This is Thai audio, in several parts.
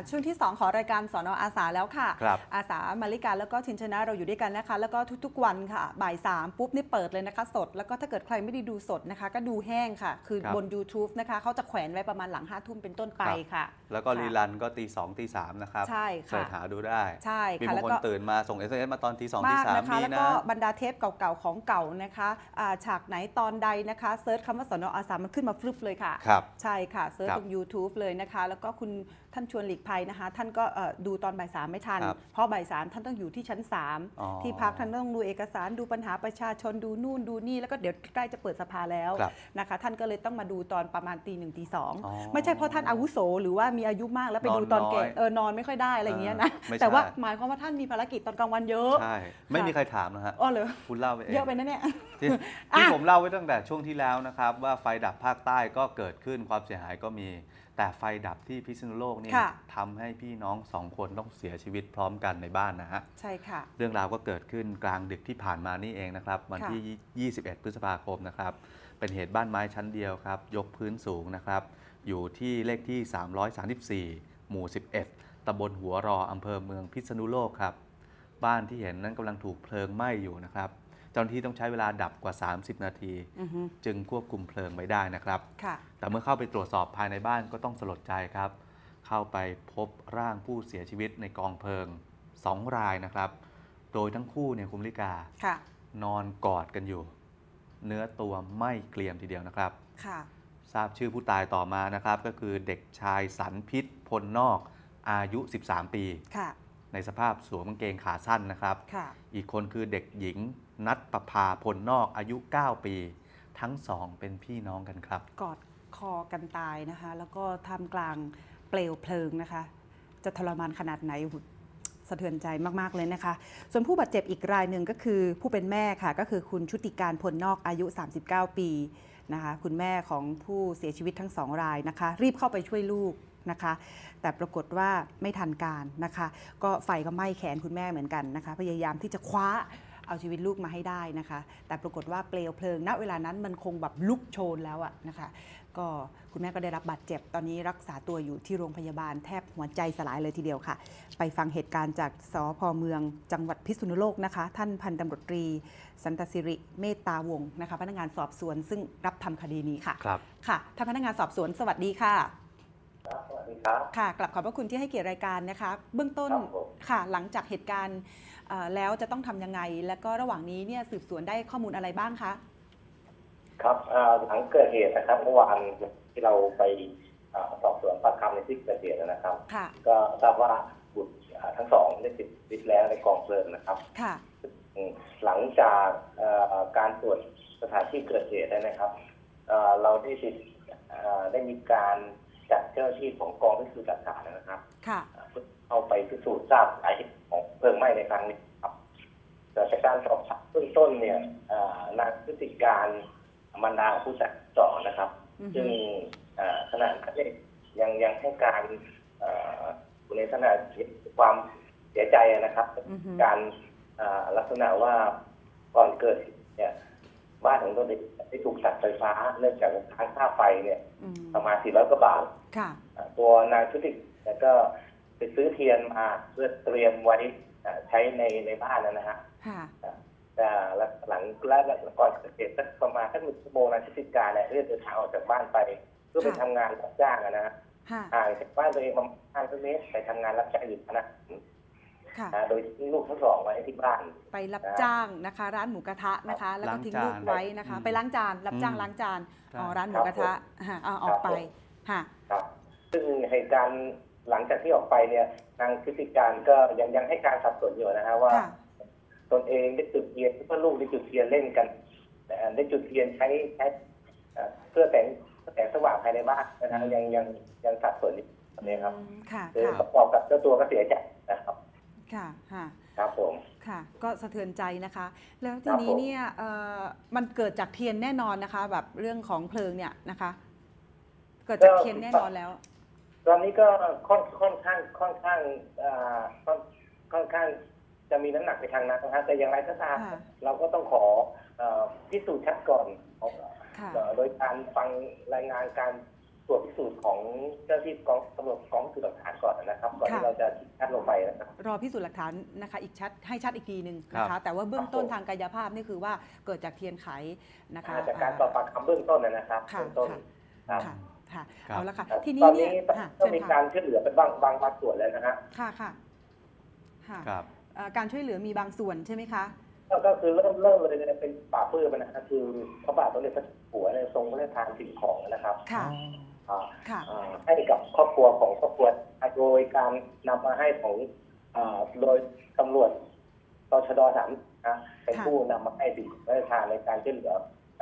ช่วงที่2ของรายการสน.อาสาแล้วค่ะครับอาสามาริกาแล้วก็ชินชนะเราอยู่ด้วยกันนะคะแล้วก็ทุกๆวันค่ะบ่าย3ปุ๊บนี่เปิดเลยนะคะสดแล้วก็ถ้าเกิดใครไม่ได้ดูสดนะคะก็ดูแห้งค่ะคือบน YouTube นะคะเขาจะแขวนไว้ประมาณหลัง5 ทุ่มเป็นต้นไปค่ะแล้วก็รีรันก็ตี2ตี3นะครับใช่ค่ะเสิร์ชหาดูได้ใช่มีค่ะบางคนตื่นมาส่ง SMS มาตอนตี2ตี3 นะคะมีแล้วก็นะบรรดาเทปเก่าๆของเก่านะคะฉากไหนตอนใดนะคะเซิร์ชคำว่าสน.อาสามันขึ้นมาฟลุปเลยค่ะครับใช่ค่ะเซิร์ชตรง YouTube เลยนะคะแล้วก็คุณท่านชวนหลีกภัยนะคะท่านก็ดูตอนบ่าย3ไม่ทันเพราะบ่าย3ท่านต้องอยู่ที่ชั้น3ที่พักท่านต้องดูเอกสารดูปัญหาประชาชนดูนู่นดูนี่แล้วก็เดี๋ยวใกล้จะเปิดสภาแล้วนะคะท่านก็เลยต้องมาดูตอนประมาณตี 1ตี 2ไม่ใช่เพราะท่านอาวุโสหรือว่ามีอายุมากแล้วไปดูตอนแก่นอนไม่ค่อยได้อะไรเงี้ยนะแต่ว่าหมายความว่าท่านมีภารกิจตอนกลางวันเยอะใช่ไม่มีใครถามนะฮะอ๋อเหรอคุณเล่าไปเองเยอะไปนะเนี่ยที่ผมเล่าไว้ตั้งแต่ช่วงที่แล้วนะครับว่าไฟดับภาคใต้ก็เกิดขึ้นความเสียหายก็มีแต่ไฟดับที่พิษณุโลกนี่ทำให้พี่น้อง2 คนต้องเสียชีวิตพร้อมกันในบ้านนะฮะใช่ค่ะเรื่องราวก็เกิดขึ้นกลางดึกที่ผ่านมานี่เองนะครับวันที่21พฤษภาคมนะครับเป็นเหตุบ้านไม้ชั้นเดียวครับยกพื้นสูงนะครับอยู่ที่เลขที่334หมู่11ตำบลหัวรออำเภอเมืองพิษณุโลกครับบ้านที่เห็นนั้นกำลังถูกเพลิงไหม้อยู่นะครับเจ้าหน้าที่ต้องใช้เวลาดับกว่า30 นาทีจึงควบคุมเพลิงไว้ได้นะครับแต่เมื่อเข้าไปตรวจสอบภายในบ้านก็ต้องสลดใจครับเข้าไปพบร่างผู้เสียชีวิตในกองเพลิง2 รายนะครับโดยทั้งคู่เนี่ยคุณลิกานอนกอดกันอยู่เนื้อตัวไหม้เกรียมทีเดียวนะครับทราบชื่อผู้ตายต่อมานะครับก็คือเด็กชายสันพิษพลนอกอายุ13 ปีในสภาพสวมกางเกงขาสั้นนะครับอีกคนคือเด็กหญิงนัทประภาพลนอกอายุ9 ปีทั้ง2เป็นพี่น้องกันครับกอดคอกันตายนะคะแล้วก็ท่ามกลางเปลวเพลิงนะคะจะทรมานขนาดไหนสะเทือนใจมากๆเลยนะคะส่วนผู้บาดเจ็บอีกรายหนึ่งก็คือผู้เป็นแม่ค่ะก็คือคุณชุติการพลนอกอายุ39 ปีนะคะคุณแม่ของผู้เสียชีวิตทั้ง2 รายนะคะรีบเข้าไปช่วยลูกนะคะแต่ปรากฏว่าไม่ทันการนะคะก็ไฟก็ไหม้แขนคุณแม่เหมือนกันนะคะพยายามที่จะคว้าเอาชีวิตลูกมาให้ได้นะคะแต่ปรากฏว่าเปลวเพลิงณเวลานั้นมันคงแบบลุกโชนแล้วอะนะคะก็คุณแม่ก็ได้รับบาดเจ็บตอนนี้รักษาตัวอยู่ที่โรงพยาบาลแทบหัวใจสลายเลยทีเดียวค่ะไปฟังเหตุการณ์จากสภ.เมืองจังหวัดพิษณุโลกนะคะท่านพันตำรวจตรีสันตสิริเมตตาวงศ์นะคะพนักงานสอบสวนซึ่งรับทำคดีนี้ค่ะครับค่ะท่านพนักงานสอบสวนสวัสดีค่ะสวัสดีครับค่ะกลับขอบพระคุณที่ให้เกียรติรายการนะคะเบื้องต้นค่ะหลังจากเหตุการณ์แล้วจะต้องทำยังไงและก็ระหว่างนี้เนี่ยสืบสวนได้ข้อมูลอะไรบ้างคะครับหลังเกิดเหตุนะครับเมื่อวานที่เราไปสอบสวนปากคำในที่เกิดเหตุนะครับก็ทราบว่าบุตรทั้งสองได้เสียชีวิตแล้วในกองเพลิงนะครับหลังจากการตรวจสถานที่เกิดเหตุนะครับเราได้มีการจัดเจ้าหน้าที่ของกองพิสูจน์หลักฐานนะครับเข้าไปพิสูจน์ทราบสาเหตุของเพลิงไหม้ในครั้งนี้ครับจากการสอบสวนเบื้องต้นเนี่ยนางพฤติการมารดาของผู้จัดสอบนะครับซึ่งขณะนั้นยังให้การในขณะความเสียใจนะครับการลักษณะว่าก่อนเกิดเนี่ยบ้านของตนเองได้ถูกตัดไฟฟ้าเนื่องจากค้างค่าไฟเนี่ยประมาณ400 กว่าบาทตัวนางชุติแล้วก็ไปซื้อเทียนมาเพื่อเตรียมไว้ใช้ในบ้านนะฮะแต่หลังก่อนเกิดเหตุสักประมาณ1 ชั่วโมงนางชุติการเนี่ยเดินทางออกจากบ้านไปเพื่อไปทำงานรับจ้างนะฮะห่างจากบ้านตัวเองประมาณ5 กิโลเมตรไปทำงานรับจ้างอยู่นะโดยทิ้งลูกทั้ง2ไว้ที่บ้านไปรับจ้างนะคะร้านหมูกระทะนะคะแล้วก็ทิ้งลูกไว้นะคะไปล้างจานรับจ้างล้างจานร้านหมูกระทะออกไปครับซึ่งเหตุการณ์หลังจากที่ออกไปเนี่ยนางพฤติการก็ยังให้การสับสนอยู่นะฮะว่าตนเองได้จุดเทียนเพื่อลูกได้จุดเทียนเล่นกันได้จุดเทียนใช้เพื่อแต่งสว่างภายในบ้านนะฮะยังสับสนอยู่ตรงนี้ครับประกอบกับเจ้าตัวก็เสียใจนะครับครับผมค่ะก็สะเทือนใจนะคะแล้วทีนี้เนี่ยมันเกิดจากเทียนแน่นอนนะคะแบบเรื่องของเพลิงเนี่ยนะคะเกิดจากเทียนแน่นอนแล้วตอนนี้ก็ค่อนข้างจะมีน้ำหนักไปทางนั้นนะครับแต่อย่างไรก็ตามเราก็ต้องขอพิสูจน์ชัดก่อนโดยการฟังรายงานการตรวจพิสูจน์ของเจ้าที่กองตำรวจกองพิสูจน์หลักฐานก่อนนะครับก่อนที่เราจะชี้ชัดลงไปนะครับรอพิสูจน์หลักฐานนะคะอีกชัดให้ชัดอีกทีหนึ่งครันะคะบแต่ว่าเบื้องต้นทางกายภาพนี่คือว่าเกิดจากเทียนไขนะคะจากการสอบปากคำเบื้องต้นนะครับค่ะเบื้องต้นครับค่ะค่ะครับเอาละค่ะครับทีตนี้อนเนี่นี้ยค่ะก็เชิญมีค่ะการช่วยเหลือเป็นบางส่วนแล้วนะฮะค่ะค่ะค่ะครับการช่วยเหลือมีบางส่วนใช่ไหมคะก็คือเริ่มเลยเป็นป่าปื้มนะฮะคือพระบาทสมเด็จพระเจ้าอยู่หัวเนี่ยทรงพระราชทานสิ่งของนะครับค่ะ ค่ะให้กับครอบครัวโดยการนำมาให้ของโดยตำรวจตชด.3นะเป็นผู้นำมาให้สิ่งพระราชทานในการช่วยเหลือ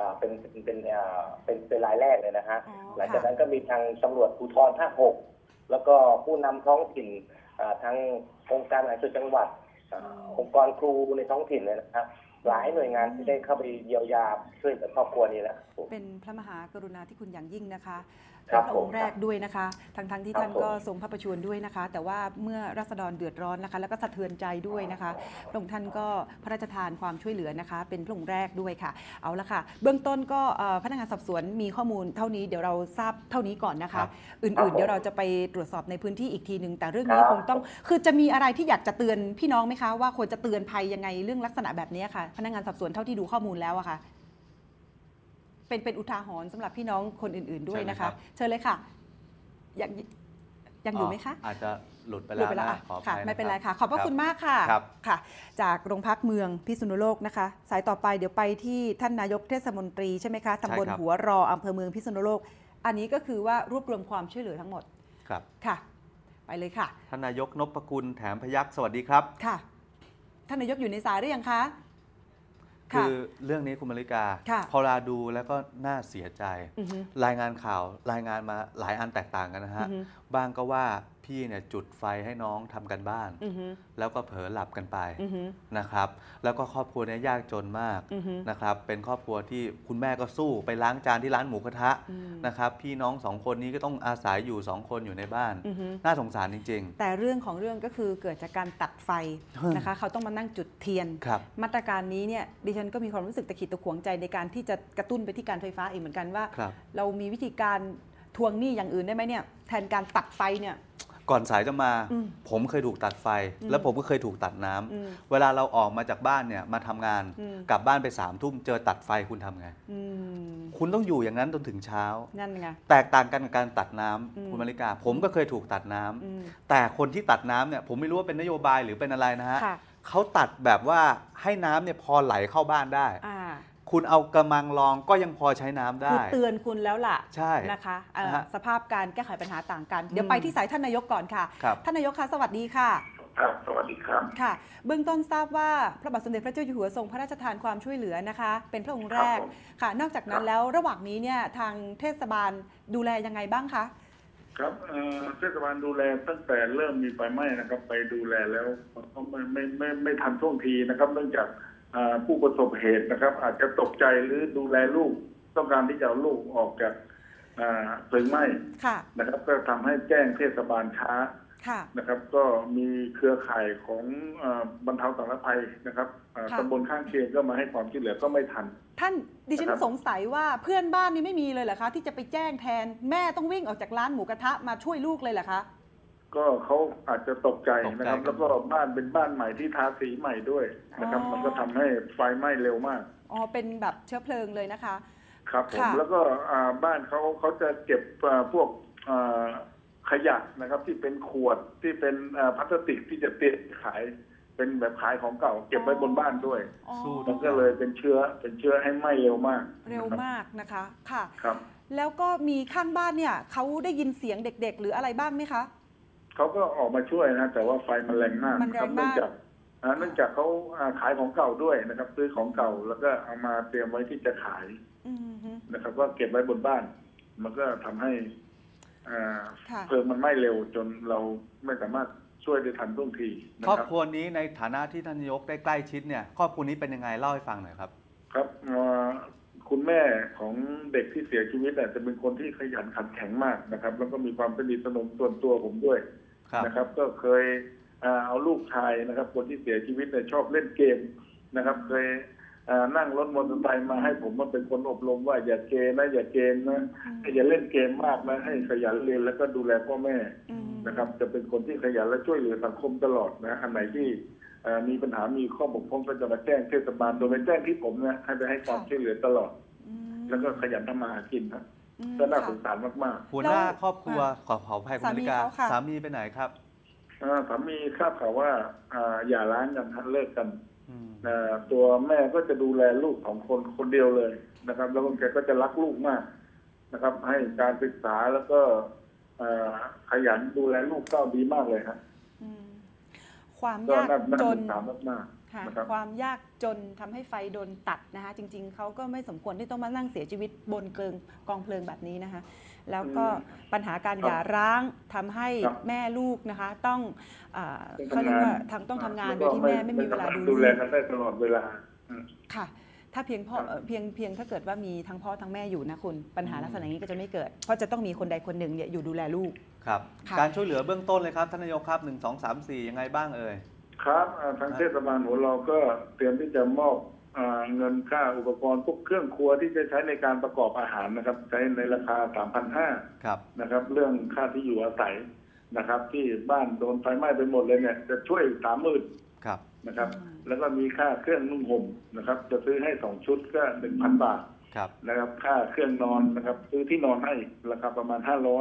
เป็นรายแรกเลยนะฮะอ๋อหลังจากนั้นก็มีทางตำรวจภูธรภาค 6แล้วก็ผู้นำท้องถิ่นทางองค์การบริหารส่วนจังหวัดองค์กรครูในท้องถิ่นเลยนะครับหลายหน่วยงานที่ได้เข้าไปเยียวยาช่วยเหลือครอบครัวนี้แล้วเป็นพระมหากรุณาธิคุณอย่างยิ่งนะคะครัเป็นบพระองค์แรกด้วยนะคะ ทั้งที่ครับท่านก็ทรงพระประชวรด้วยนะคะ แต่ว่าเมื่อราษฎรเดือดร้อนนะคะ แล้วก็สะเทือนใจด้วยนะคะพระองค์ท่านก็พระราชทานความช่วยเหลือนะคะ เป็นพระองค์แรกด้วยค่ะ เอาละค่ะ เบื้องต้นก็พนักงานสอบสวนมีข้อมูลเท่านี้เดี๋ยวเราทราบเท่านี้ก่อนนะคะครับอื่นๆ เดี๋ยวเราจะไปตรวจสอบในพื้นที่อีกทีหนึ่งแต่เรื่องนี้คงต้องคือจะมีอะไรที่อยากจะเตือนพี่น้องไหมคะว่าควรจะเตือนภัยยังไงเรื่องลักษณะแบบนี้ค่ะพนักงานสอบสวนเท่าที่ดูข้อมูลแล้วอะค่ะ เป็นอุทาหรณ์สำหรับพี่น้องคนอื่นๆด้วยนะคะ เชิญเลยค่ะยังอยู่ไหมคะอาจจะหลุดไปหลุแล้ดวไปแล้วนะอ่ะขออภัค่ะยนไม่เป็นไรรับค่ะ ขอบพระคุณมากค่ะครับค่ะ จากโรงพักเมืองพิษณุโลกนะคะ สายต่อไปเดี๋ยวไปที่ท่านนายกเทศมนตรีใช่ไหมคะตำบลใช่ครับหัวรออำเภอเมืองพิษณุโลก อันนี้ก็คือว่ารวบรวมความช่วยเหลือทั้งหมดครับค่ะ ไปเลยค่ะท่านนายกนพกุลแถมพยัคฆ์สวัสดีครับค่ะ ท่านนายกอยู่ในสายหรือยังคะคือเรื่องนี้คุณมาริกาค่ะพอเราดูแล้วก็น่าเสียใจอือฮึรายงานข่าวรายงานมาหลายอันแตกต่างกันนะฮะอือฮึบ้างก็ว่าพี่เนี่ยจุดไฟให้น้องทำกันบ้านอือฮึแล้วก็เผลอหลับกันไปอือฮึนะครับ แล้วก็ครอบครัวเนี้ยากจนมากอือฮึนะครับ เป็นครอบครัวที่คุณแม่ก็สู้ไปล้างจานที่ร้านหมูกระทะอืมนะครับ พี่น้องสองคนนี้ก็ต้องอาศัยอยู่2คนอยู่ในบ้านอือฮึน่าสงสารจริงแต่เรื่องของเรื่องก็คือเกิดจากการตัดไฟนะคะ เขาต้องมานั่งจุดเทียนๆ ครับมาตรการนี้เนี่ยดิฉันก็มีความรู้สึกตะขิดตะขวงใจในการที่จะกระตุ้นไปที่การไฟฟ้าอีกเหมือนกันว่าครับเรามีวิธีการทวงหนี้อย่างอื่นได้ไหมเนี่ยแทนการตัดไฟเนี่ยก่อนสายจะมาอืมผมเคยถูกตัดไฟ แล้วผมก็เคยถูกตัดน้ำอืมเวลาเราออกมาจากบ้านเนี่ยมาทำงานอืมกลับบ้านไป3 ทุ่มเจอตัดไฟคุณทำไงอืมคุณต้องอยู่อย่างนั้นจนถึงเช้านั่นไงแตกต่างกันกับการตัดน้ำอืมคุณมาริกา ผมก็เคยถูกตัดน้ำอืมแต่คนที่ตัดน้ำเนี่ยผมไม่รู้ว่าเป็นนโยบายหรือเป็นอะไรนะฮะค่ะเขาตัดแบบว่าให้น้ำเนี่ยพอไหลเข้าบ้านได้อ่าคุณเอากระมังรองก็ยังพอใช้น้ำคือได้เตือนคุณแล้วล่ะใช่นะคะนะฮะสภาพการแก้ไขปัญหาต่างกัน เดี๋ยวไปที่สายท่านนายกก่อนค่ะครับท่านนายกคะสวัสดีค่ะครับสวัสดีครับค่ะ เบื้องต้นทราบว่าพระบาทสมเด็จพระเจ้าอยู่หัวทรงพระราชทานความช่วยเหลือนะคะ เป็นพระองค์แรกครับผมค่ะ นอกจากนั้นแล้วระหว่างนี้เนี่ยทางเทศบาลดูแลยังไงบ้างคะครับเทศบาลดูแลตั้งแต่เริ่มมีไฟไหม้นะครับ ไปดูแลแล้วก็ไม่ทันท่วงทีนะครับ เนื่องจากผู้ประสบเหตุนะครับ อาจจะตกใจหรือดูแลลูกต้องการที่จะเอาลูกออกจากเพลิงไหม้ค่ะนะครับ ก็ทำให้แจ้งเทศบาลช้าค่ะนะครับ ก็มีเครือข่ายของบรรเทาสาธารณภัยนะครับค่ะตำบลข้างเคียงก็มาให้ความช่วยเหลือก็ไม่ทันท่านดิฉันนะครับสงสัยว่าเพื่อนบ้านนี่ไม่มีเลยเหรอคะ ที่จะไปแจ้งแทนแม่ต้องวิ่งออกจากร้านหมูกระทะมาช่วยลูกเลยเหรอคะก็เขาอาจจะตกใจนะครับตกใจแล้วก็บ้านเป็นบ้านใหม่ที่ทาสีใหม่ด้วยนะครับอ๋อมันก็ทำให้ไฟไหม้เร็วมากอ๋อเป็นแบบเชื้อเพลิงเลยนะคะครับผมค่ะแล้วก็บ้านเขาจะเก็บพวกขยะนะครับ ที่เป็นขวดที่เป็นพลาสติกที่จะเตรียมขายเป็นแบบขายของเก่า เก็บไว้บนบ้านด้วยอ๋อสู้มันก็เลยเป็นเชื้อให้ไหม้เร็วมากเร็วมากนะคะค่ะครับแล้วก็มีข้างบ้านเนี่ยเขาได้ยินเสียงเด็ก ๆ หรืออะไรบ้างไหมคะเขาก็ออกมาช่วยนะแต่ว่าไฟมันแรงมากมันแรงครับมากเนื่องจากเขาขายของเก่าด้วยนะครับ ซื้อของเก่าแล้วก็เอามาเตรียมไว้ที่จะขายอืมฮึนะครับก็เก็บไว้บนบ้าน มันก็ทำให้ค่ะเพลิงมันไหม้เร็วจนเราไม่สามารถช่วยได้ทันท่วงทีนะครอบครับครัวนี้ในฐานะที่ท่านนายกได้ใกล้ชิดเนี่ยครอบครัวนี้เป็นยังไงเล่าให้ฟังหน่อยครับครับคุณแม่ของเด็กที่เสียชีวิตจะเป็นคนที่ขยันขันแข็งมากนะครับ แล้วก็มีความสนิทสนมส่วนตัวผมด้วยครับนะครับ ก็เคยเอาลูกชายนะครับ คนที่เสียชีวิตชอบเล่นเกมนะครับ เคยนั่งรถมอเตอร์ไซค์มาให้ผมมาเป็นคนอบรมว่าอย่าเกณฑ์นะอย่าเกณฑ์นะอย่าเล่นเกมมากนะให้ขยันเรียนแล้วก็ดูแลพ่อแม่นะครับจะเป็นคนที่ขยันและช่วยเหลือสังคมตลอดนะอันไหนที่มีปัญหามีข้อบกพร่องก็จะมาแจ้งเทศบาลโดยไปแจ้งที่ผมเนี่ยให้ไปให้ความช่วยเหลือตลอดแล้วก็ขยันทำมาหากินนะก็น่าสงสารมากหัวหน้าครอบครัวขออภัยคุณมริกาสามีไปไหนครับสามีทราบข่าวว่าอย่าร้างกันเลิกกันตัวแม่ก็จะดูแลลูกของคนเดียวเลยนะครับแล้วแกก็จะรักลูกมากนะครับให้การศึกษาแล้วก็ขยันดูแลลูกก็ดีมากเลยครับความยากจนมากความยากจนทำให้ไฟโดนตัดนะคะจริงๆเขาก็ไม่สมควรที่ต้องมานั่งเสียชีวิตบนกองเพลิงแบบนี้นะคะแล้วก็ปัญหาการหย่าร้างทำให้แม่ลูกนะคะต้องเขาเรียกว่าต้องทำงานโดยที่แม่ไม่มีเวลาดูแลกันได้ตลอดเวลาค่ะถ้าเพียงถ้าเกิดว่ามีทั้งพ่อทั้งแม่อยู่นะคุณปัญหาลักษณะนี้ก็จะไม่เกิดเพราะจะต้องมีคนใดคนหนึ่งเนี่ยอยู่ดูแลลูกครับการช่วยเหลือเบื้องต้นเลยครับท่านนายกครับ1 2 3 4ยังไงบ้างเอ่ยครับทางเทศบาลหัวเราก็เตรียมที่จะมอบเงินค่าอุปกรณ์พวกเครื่องครัวที่จะใช้ในการประกอบอาหารนะครับใช้ในราคา 3,500 ครับนะครับเรื่องค่าที่อยู่อาศัยนะครับที่บ้านโดนไฟไหม้ไปหมดเลยเนี่ยจะช่วย 30,000 ครับนะครับแล้วก็มีค่าเครื่องนุ่งห่มนะครับจะซื้อให้2ชุดก็ 1,000 บาทนะครับค่าเครื่องนอนนะครับซื้อที่นอนให้ราคาประมาณ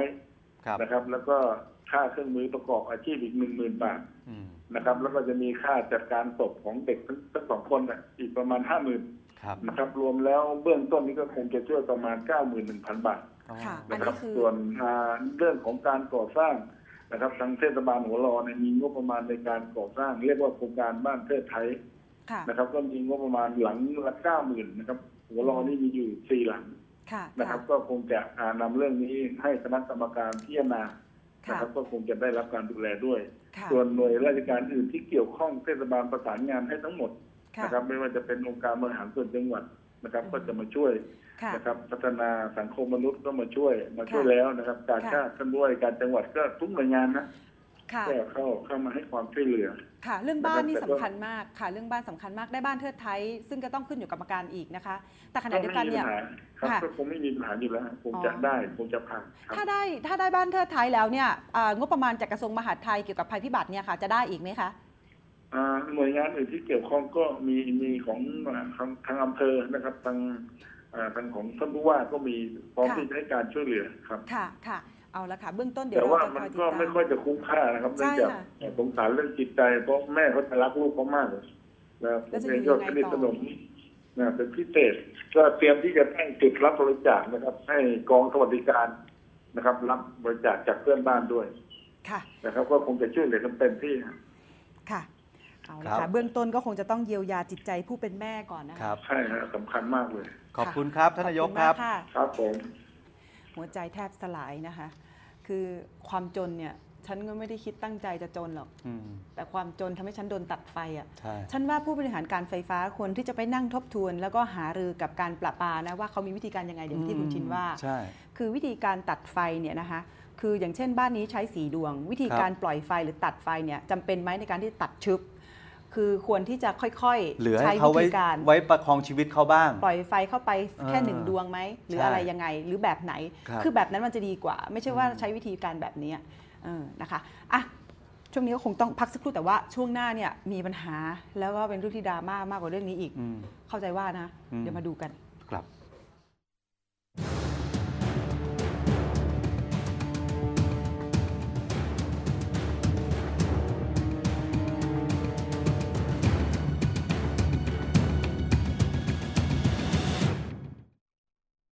500นะครับแล้วก็ค่าเครื่องมือประกอบอาชีพอีก 10,000 บาทนะครับแล้วก็จะมีค่าจัดการศพของเด็กทั้ง2 คนอีกประมาณ 50,000นะครับรวมแล้วเบื้องต้นนี้ก็คงจะช่วยประมาณ 91,000 บาทนะครับส่วนเรื่องของการก่อสร้างนะครับทางเทศบาลหัวรอมีงบประมาณในการก่อสร้างเรียกว่าโครงการบ้านเทิดไทยนะครับก็มีงบประมาณหลังละ 90,000 นะครับหัวรอนี่มีอยู่4 หลังนะครับก็คงจะนำเรื่องนี้ให้คณะกรรมการพิจารณานะครับก็คงจะได้รับการดูแลด้วยส่วนหน่วยราชการอื่นที่เกี่ยวข้องเทศบาลประสานงานให้ทั้งหมดนะครับไม่ว่าจะเป็นองค์การบริหารส่วนจังหวัดนะครับก็จะมาช่วยนะครับพัฒนาสังคมมนุษย์ก็มาช่วยแล้วนะครับการชาติท่านด้วยการจังหวัดก็ทุกหน่วยงานนะก็เข้ามาให้ความช่วยเหลือค่ะเรื่องบ้านนี่สำคัญมากค่ะเรื่องบ้านสำคัญมากได้บ้านเทิดไทยซึ่งก็ต้องขึ้นอยู่กับกรรมการอีกนะคะแต่ขณะเดียวกันเนี่ยครับก็คงไม่มีปัญหาอยู่แล้วคงจะได้คงจะผ่านถ้าได้บ้านเทิดไทยแล้วเนี่ยงบประมาณจากกระทรวงมหาดไทยเกี่ยวกับภัยพิบัติเนี่ยค่ะจะได้อีกไหมคะหน่วยงานอื่นที่เกี่ยวข้องก็มีของทางอำเภอนะครับทางของท่านผู้ว่าก็มีพร้อมที่จะให้การช่วยเหลือครับค่ะเอาละค่ะเบื้องต้นเดี๋ยวแต่ว่ามันก็ไม่ค่อยจะคุ้มค่านะครับเนื่องจากสงสารเรื่องจิตใจเพราะแม่เขาจะรักลูกเขามากเลยนะผมเองก็สนิทสนมนะเป็นพิเศษก็เตรียมที่จะตั้งจุดรับบริจาคนะครับให้กองสวัสดิการนะครับรับบริจาคจากเพื่อนบ้านด้วยนะครับก็คงจะช่วยเหลือกันเต็มที่ค่ะเอาละค่ะเบื้องต้นก็คงจะต้องเยียวยาจิตใจผู้เป็นแม่ก่อนนะคะใช่ครับสำคัญมากเลยขอบคุณครับท่านนายกครับครับผมหัวใจแทบสลายนะคะคือความจนเนี่ยฉันก็ไม่ได้คิดตั้งใจจะจนหรอกแต่ความจนทำให้ฉันโดนตัดไฟอ่ะฉันว่าผู้บริหารการไฟฟ้าควรที่จะไปนั่งทบทวนแล้วก็หารือกับการประปานะว่าเขามีวิธีการยังไงอย่างที่คุณชินว่าคือวิธีการตัดไฟเนี่ยนะคะคืออย่างเช่นบ้านนี้ใช้สีดวงวิธีการปล่อยไฟหรือตัดไฟเนี่ยจำเป็นไหมในการที่ตัดชึบคือควรที่จะค่อยๆใช้วิธีการไว้ประคองชีวิตเขาบ้างปล่อยไฟเข้าไปแค่1 ดวงไหมหรืออะไรยังไงหรือแบบไหนคือแบบนั้นมันจะดีกว่าไม่ใช่ว่าใช้วิธีการแบบนี้นะคะอ่ะช่วงนี้ก็คงต้องพักสักครู่แต่ว่าช่วงหน้าเนี่ยมีปัญหาแล้วก็เป็นเรื่องที่ดราม่ามากกว่าเรื่องนี้อีกเข้าใจว่านะเดี๋ยวมาดูกันครับ